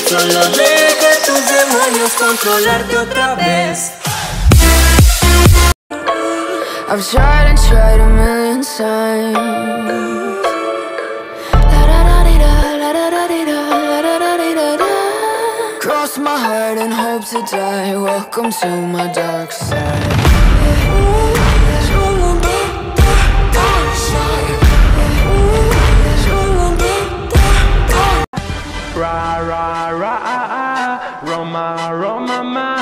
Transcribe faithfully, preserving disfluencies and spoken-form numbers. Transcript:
Solo deja tus demonios controlarte otra vez. I've tried and tried a million times. Cross my heart and hope to die. Welcome to my dark side. Ra ra ra, Roma Roma ma.